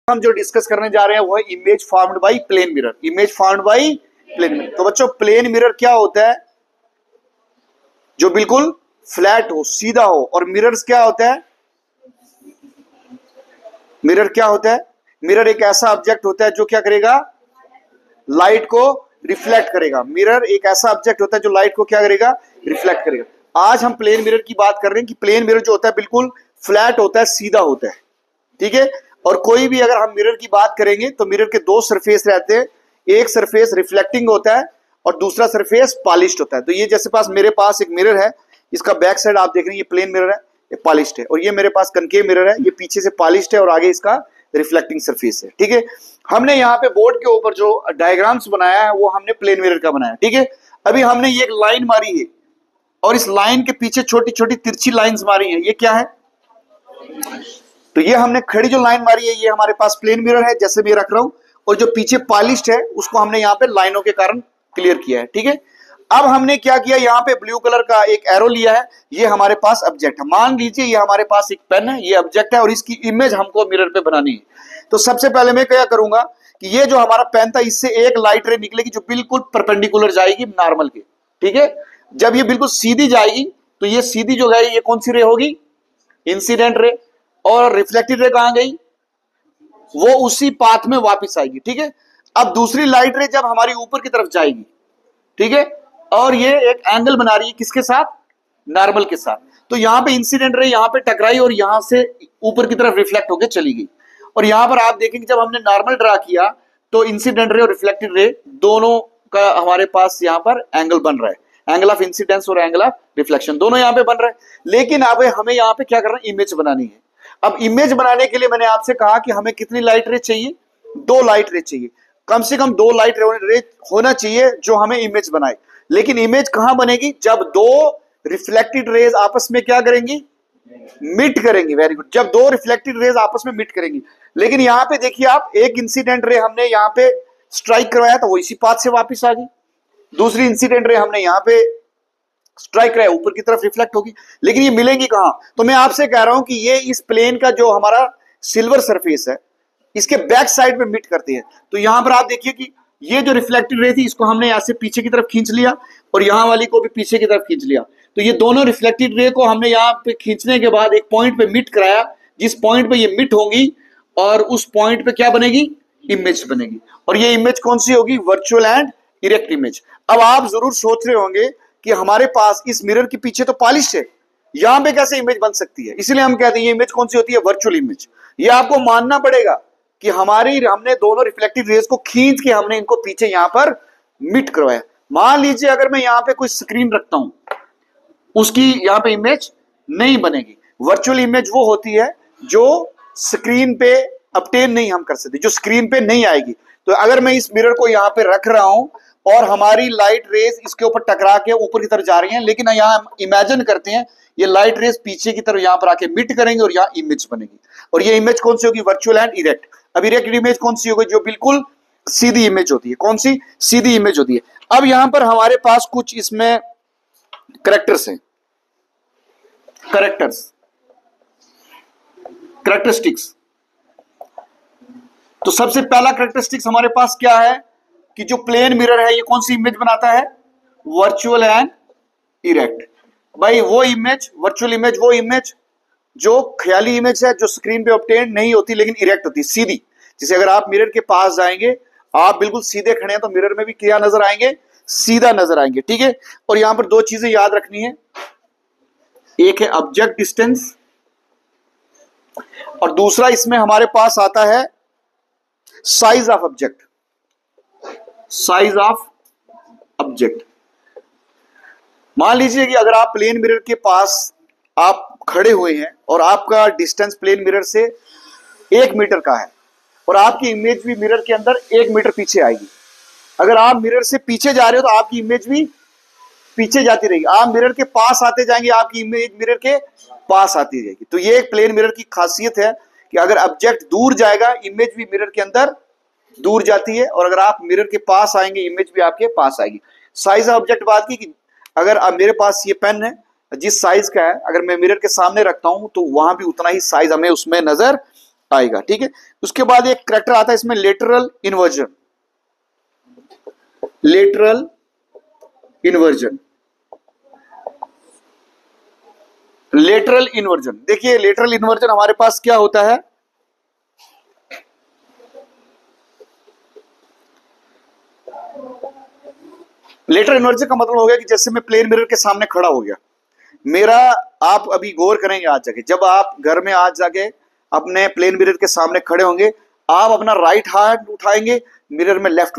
हम जो डिस्कस करने जा रहे हैं वो है image formed by plane mirror. Image formed by plane mirror. तो बच्चों प्लेन मिरर क्या होता है? जो बिल्कुल फ्लैट हो, सीधा हो। और मिरर्स क्या होता है? मिरर क्या होता है? मिरर एक ऐसा ऑब्जेक्ट होता है जो क्या करेगा? लाइट को रिफ्लेक्ट करेगा। मिरर एक ऐसा ऑब्जेक्ट होता है जो लाइट को क्या करेगा? रिफ्लेक्ट करेगा। आज हम प्लेन मिरर की बात कर रहे हैं कि प्लेन मिरर जो होता है बिल्कुल फ्लैट होता है, सीधा होता है, ठीक है। और कोई भी अगर हम मिरर की बात करेंगे तो मिरर के दो सरफेस रहते हैं। एक सरफेस रिफ्लेक्टिंग होता है और दूसरा सरफेस पॉलिश्ड होता है। तो ये जैसे मेरे पास एक मिरर है, इसका बैक साइड आप देख रहे हैं, ये प्लेन मिरर है, ये पॉलिश्ड है। और ये मेरे पास कनकेव मिरर है, ये पीछे से पॉलिश्ड है और आगे इसका रिफ्लेक्टिंग सरफेस है, ठीक है। हमने यहाँ पे बोर्ड के ऊपर जो डायग्राम्स बनाया है वो हमने प्लेन मिरर का बनाया, ठीक है। अभी हमने ये एक लाइन मारी है और इस लाइन के पीछे छोटी छोटी तिरछी लाइंस मारी है, ये क्या है? तो ये हमने खड़ी जो लाइन मारी है ये हमारे पास प्लेन मिरर है, जैसे मैं रख रहा हूं। और जो पीछे पॉलिश्ड है उसको हमने यहाँ पे लाइनों के कारण क्लियर किया है, ठीक है। अब हमने क्या किया, यहाँ पे ब्लू कलर का एक एरो लिया है, ये हमारे पास ऑब्जेक्ट है। मान लीजिए ये हमारे पास एक पेन है, ये ऑब्जेक्ट है और इसकी इमेज हमको मिरर पे बनानी है। तो सबसे पहले मैं क्या करूंगा कि ये जो हमारा पेन था इससे एक लाइट रे निकलेगी जो बिल्कुल परपेंडिकुलर जाएगी नॉर्मल के, ठीक है। जब ये बिल्कुल सीधी जाएगी तो ये सीधी जो है ये कौन सी रे होगी? Incident ray. और रिफ्लेक्टेड रे कहां गई? वो उसी पाथ में वापस आएगी, ठीक है। अब दूसरी लाइट रे जब हमारी ऊपर की तरफ जाएगी, ठीक है, और ये एक एंगल बना रही है किसके साथ? नॉर्मल के साथ। तो यहां पे इंसिडेंट रे यहां पे टकराई और यहां से ऊपर की तरफ रिफ्लेक्ट होकर चली गई। और यहां पर आप देखेंगे जब हमने नॉर्मल ड्रा किया तो इंसिडेंट रे और रिफ्लेक्टेड रे दोनों का हमारे पास यहां पर एंगल बन रहा है। एंगल ऑफ इंसिडेंस और एंगल ऑफ रिफ्लेक्शन दोनों यहां पे बन रहा है। लेकिन अब हमें यहां पे क्या करना है? इमेज बनानी है। अब इमेज बनाने के लिए मैंने आपसे कहा कि हमें कितनी लाइट रे चाहिए? 2 लाइट रे चाहिए। कम से कम 2 लाइट रे होना चाहिए जो हमें इमेज बनाए। लेकिन इमेज कहां बनेगी? जब 2 रिफ्लेक्टेड रेज आपस में क्या करेंगी? मिट करेंगी। Very good. जब 2 रिफ्लेक्टेड रेज आपस में मिट करेंगी। लेकिन यहां पे देखिए आप, एक इंसिडेंट रे हमने यहां पे स्ट्राइक करवाया तो वो इसी पाथ से वापस आ गई। दूसरी इंसिडेंट रे हमने यहां पे स्ट्राइक रहा है, ऊपर की तरफ रिफ्लेक्ट होगी। लेकिन ये मिलेंगी कहां? तो मैं आपसे कह रहा हूं कि ये इस प्लेन का जो हमारा सिल्वर सरफेस है इसके बैक साइड में मिट करती है। तो यहां पर आप देखिए कि ये जो रिफ्लेक्टेड रे थी इसको हमने ऐसे पीछे की तरफ खींच लिया और यहां वाली को भी पीछे की तरफ खींच लिया। तो ये दोनों रिफ्लेक्टेड रे को हमने यहां पे खींचने के बाद एक पॉइंट पे मिट कराया, जिस पॉइंट पे ये मिट होंगी और उस पॉइंट पे क्या बनेगी? इमेज बनेगी। और ये इमेज कौन सी होगी? Virtual and erect image. अब आप जरूर सोच रहे होंगे कि हमारे पास इस मिरर के पीछे तो पॉलिश है, यहां पे कैसे इमेज बन सकती है? इसलिए हम कहते हैं ये इमेज कौन सी होती है? Virtual image. ये आपको मानना पड़ेगा कि हमने दोनों रिफ्लेक्टेड रेज को खींच के हमने इनको पीछे यहां पर मिट करवाया। मान लीजिए अगर मैं यहां पे कोई स्क्रीन रखता हूं, उसकी यहां पे इमेज नहीं बनेगी। वर्चुअल इमेज वो होती है जो स्क्रीन पे ऑब्टेन नहीं हम कर सकते, जो स्क्रीन पे नहीं आएगी। तो अगर मैं इस मिरर को यहां पे रख रहा हूं और हमारी लाइट रेज इसके ऊपर टकरा के ऊपर की तरफ जा रही हैं, लेकिन यहां हम इमेजिन करते हैं ये लाइट रेज पीछे की तरफ यहां पर आके मिट करेंगे और यहां इमेज बनेगी। और ये इमेज कौन सी होगी? Virtual and erect. अब इरेक्ट इमेज कौन सी होगी? जो बिल्कुल सीधी इमेज होती है। कौन सी? सीधी इमेज होती है। अब यहां पर हमारे पास कुछ इसमें करेक्टर्स हैं, करेक्टरिस्टिक्स। तो सबसे पहला करेक्टरिस्टिक्स हमारे पास क्या है कि जो प्लेन मिरर है ये कौन सी इमेज बनाता है? Virtual and erect. भाई वो इमेज, वर्चुअल इमेज वो इमेज जो ख्याली इमेज है, जो स्क्रीन पे ऑब्टेन नहीं होती लेकिन इरेक्ट होती, सीधी। जैसे अगर आप मिरर के पास जाएंगे, आप बिल्कुल सीधे खड़े हैं तो मिरर में भी क्या नजर आएंगे? सीधा नजर आएंगे, ठीक है। और यहां पर 2 चीजें याद रखनी है, एक है ऑब्जेक्ट डिस्टेंस और दूसरा इसमें हमारे पास आता है size of object. Size of object. मान लीजिए कि अगर आप प्लेन मिरर के पास आप खड़े हुए हैं और आपका डिस्टेंस प्लेन मिरर से 1 मीटर का है और आपकी इमेज भी मिरर के अंदर 1 मीटर पीछे आएगी। अगर आप मिरर से पीछे जा रहे हो तो आपकी इमेज भी पीछे जाती रहेगी। आप मिरर के पास आते जाएंगे, आपकी इमेज मिरर के पास आती रहेगी। तो ये एक प्लेन मिरर की खासियत है कि अगर ऑब्जेक्ट दूर जाएगा इमेज भी मिरर के अंदर दूर जाती है, और अगर आप मिरर के पास आएंगे इमेज भी आपके पास आएगी। साइज ऑफ ऑब्जेक्ट बात की कि अगर मेरे पास ये पेन है जिस साइज का है, अगर मैं मिरर के सामने रखता हूं तो वहां भी उतना ही साइज हमें उसमें नजर आएगा, ठीक है। उसके बाद एक करैक्टर आता है इसमें lateral inversion. Lateral inversion, lateral inversion, देखिए लेटरल इन्वर्जन हमारे पास क्या होता है, लेटरल इन्वर्जन का मतलब हो गया कि जैसे मैं प्लेन मिरर के सामने खड़ा हो गया, मेरा, आप अभी गौर करेंगे आज जाके, जब आप घर में आज जाके अपने प्लेन मिरर के सामने खड़े होंगे, आप अपना राइट हाथ उठाएंगे, मिरर में लेफ्ट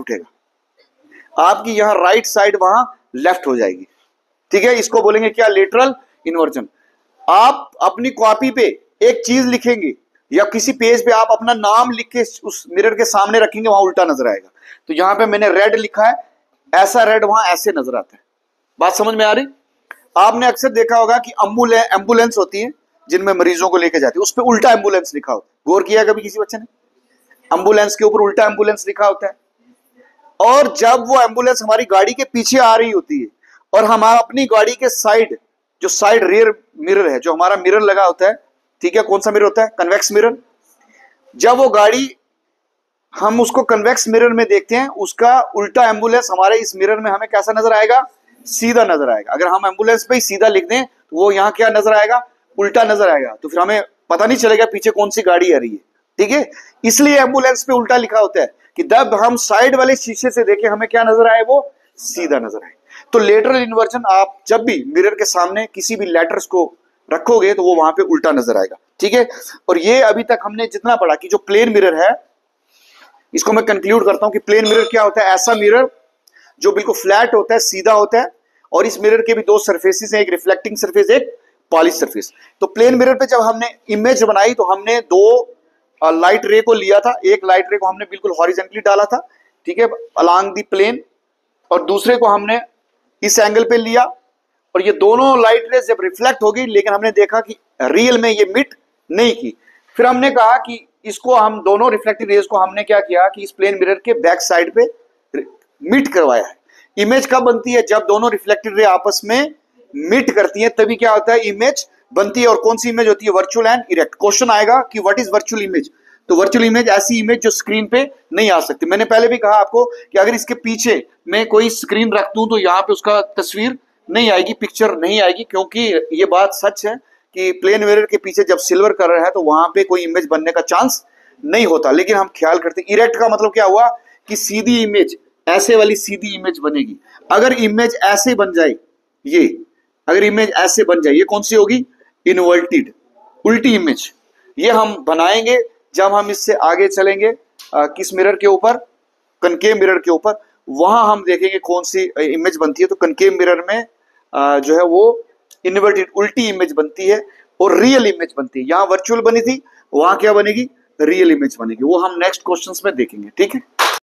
उठेगा, आपकी यहां राइट साइड वहां लेफ्ट हो जाएगी, ठीक है। इसको बोलेंगे क्या, लेटरल इन्वर्जन। आप अपनी कॉपी पे एक चीज लिखेंगे या किसी पेज पे आप अपना नाम लिख के उस मिरर के सामने रखेंगे, वहां उल्टा नजर आएगा। तो यहां पे मैंने रेड लिखा है, ऐसा रेड वहां ऐसे नजर आता है। बात समझ में आ रही? आपने अक्सर देखा होगा कि एम्बुलेंस होती है जिनमें मरीजों को लेके जाती है, उस पर उल्टा एम्बुलेंस लिखा होता है। गौर किया कभी किसी बच्चे ने? एम्बुलेंस के ऊपर उल्टा एम्बुलेंस लिखा होता है। और जब वो एम्बुलेंस हमारी गाड़ी के पीछे आ रही होती है और हम अपनी गाड़ी के साइड, जो साइड रियर मिरर है, जो हमारा मिरर लगा होता है, ठीक है, कौन सा मिरर होता है, कन्वेक्स मिरर। जब वो गाड़ी, हम उसको कन्वेक्स मिरर में देखते हैं, उसका उल्टा एम्बुलेंस हमारे इस मिरर में हमें कैसा नजर आएगा, सीधा नजर आएगा। अगर हम एम्बुलेंस पे ही सीधा लिख दें तो वो यहाँ क्या नजर आएगा, उल्टा नजर आएगा, तो फिर हमें पता नहीं चलेगा पीछे कौन सी गाड़ी आ रही है, ठीक है। इसलिए एम्बुलेंस पे उल्टा लिखा होता है कि जब हम साइड वाले शीशे से देखें हमें क्या नजर आए, वो सीधा नजर आए। तो लेटरल इन्वर्जन, आप जब भी मिरर के सामने किसी भी लेटर्स को रखोगे तो वो वहां पे उल्टा नजर आएगा, ठीक है। और ये अभी तक हमने जितना पढ़ा कि जो प्लेन मिरर है, इसको मैं कंक्लूड करता हूं कि प्लेन मिरर क्या होता है, ऐसा मिरर जो बिल्कुल फ्लैट होता है, सीधा होता है, और इस मिरर के भी दो सरफेसेस हैं, एक रिफ्लेक्टिंग सरफेस, एक पॉलिश सरफेस। तो प्लेन मिरर पे जब हमने इमेज बनाई तो हमने दो लाइट रे को लिया था, एक लाइट रे को हमने बिल्कुल हॉरिजेंटली डाला था, ठीक है, अलोंग दी प्लेन, और दूसरे को हमने इस एंगल पे लिया, और ये दोनों लाइट रेज जब रिफ्लेक्ट हो गई, लेकिन हमने देखा कि रियल में ये मिट नहीं की। फिर हमने कहा कि इसको, हम दोनों रिफ्लेक्टिव रेज को हमने क्या किया कि इस प्लेन मिरर के बैक साइड पे मीट करवाया है। इमेज कब बनती है, जब दोनों रिफ्लेक्टिव रे आपस में मीट करती है, तभी क्या होता है, इमेज बनती है। और कौन सी इमेज होती है, वर्चुअल एंड इरेक्ट। क्वेश्चन आएगा कि व्हाट इज वर्चुअल इमेज, तो वर्चुअल इमेज ऐसी इमेज जो स्क्रीन पे नहीं आ सकती। मैंने पहले भी कहा आपको कि अगर इसके पीछे मैं कोई स्क्रीन रख दूं तो यहाँ पे उसका तस्वीर नहीं आएगी, पिक्चर नहीं आएगी, क्योंकि ये बात सच है कि प्लेन मिरर के पीछे जब सिल्वर कलर है तो वहां पे कोई इमेज बनने का चांस नहीं होता। लेकिन हम ख्याल करते, इरेक्ट का मतलब क्या हुआ कि सीधी इमेज, ऐसे वाली सीधी इमेज बनेगी। अगर इमेज ऐसे बन जाए, ये अगर इमेज ऐसे बन जाए, ये कौन सी होगी, इनवर्टेड, उल्टी इमेज। ये हम बनाएंगे जब हम इससे आगे चलेंगे किस मिरर के ऊपर, कनकेव मिरर के ऊपर, वहां हम देखेंगे कौन सी इमेज बनती है। तो कनकेव मिरर में जो है वो इन्वर्टेड, उल्टी इमेज बनती है और रियल इमेज बनती है। यहां वर्चुअल बनी थी, वहां क्या बनेगी, रियल इमेज बनेगी। वो हम नेक्स्ट क्वेश्चंस में देखेंगे, ठीक है।